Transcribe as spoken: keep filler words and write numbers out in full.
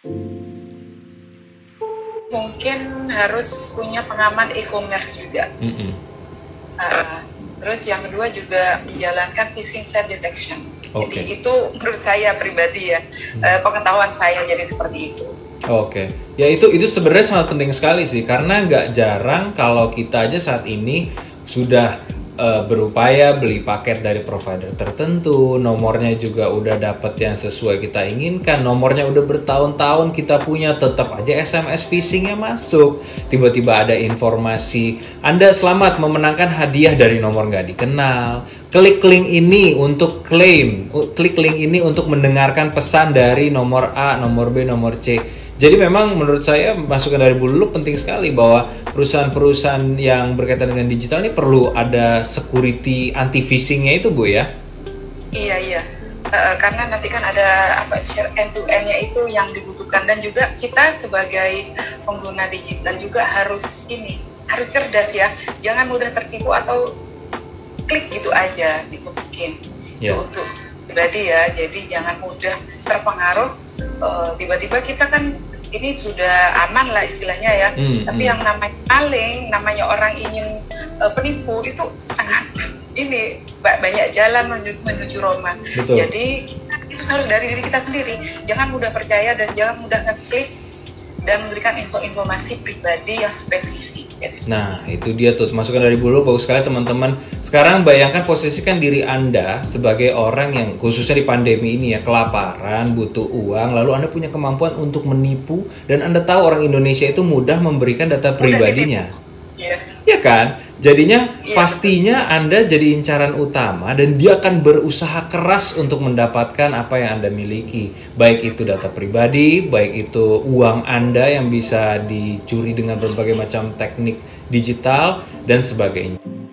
Mungkin harus punya pengaman e-commerce juga. Mm-hmm. uh, terus yang kedua juga menjalankan phishing site detection. Okay. Jadi itu menurut saya pribadi ya, hmm. uh, pengetahuan saya jadi seperti itu. Oke, okay. Ya itu itu sebenarnya sangat penting sekali sih, karena nggak jarang kalau kita aja saat ini sudah uh, berupaya beli paket dari provider tertentu, nomornya juga udah dapet yang sesuai kita inginkan, nomornya udah bertahun-tahun kita punya, tetap aja S M S phishingnya masuk. Tiba-tiba ada informasi, Anda selamat memenangkan hadiah dari nomor nggak dikenal. Klik link ini untuk klaim, klik link ini untuk mendengarkan pesan dari nomor A, nomor B, nomor C. Jadi memang menurut saya masukan dari Bu Lulu penting sekali bahwa perusahaan-perusahaan yang berkaitan dengan digital ini perlu ada security anti phishingnya itu, Bu, ya? Iya, iya. Uh, karena nanti kan ada apa share end to end-nya itu yang dibutuhkan, dan juga kita sebagai pengguna digital juga harus ini, harus cerdas ya. Jangan mudah tertipu atau klik gitu aja gitu mungkin. Yeah. Itu untuk pribadi ya. Jadi jangan mudah terpengaruh. Uh, tiba-tiba kita kan ini sudah aman lah istilahnya ya, hmm, tapi hmm. yang namanya maling, namanya orang ingin uh, penipu itu sangat ini banyak jalan menuju, menuju Roma. Betul. Jadi kita, itu harus dari diri kita sendiri, jangan mudah percaya dan jangan mudah ngeklik dan memberikan info-informasi pribadi yang spesifik. Nah, itu dia tuh masukan dari Bu Lulu, bagus sekali teman-teman. Sekarang bayangkan posisikan diri Anda sebagai orang yang khususnya di pandemi ini ya, kelaparan, butuh uang, lalu Anda punya kemampuan untuk menipu, dan Anda tahu orang Indonesia itu mudah memberikan data pribadinya. Iya. Ya kan? Jadinya ya, pastinya betul. Anda jadi incaran utama dan dia akan berusaha keras untuk mendapatkan apa yang Anda miliki. Baik itu data pribadi, baik itu uang Anda yang bisa dicuri dengan berbagai macam teknik digital dan sebagainya.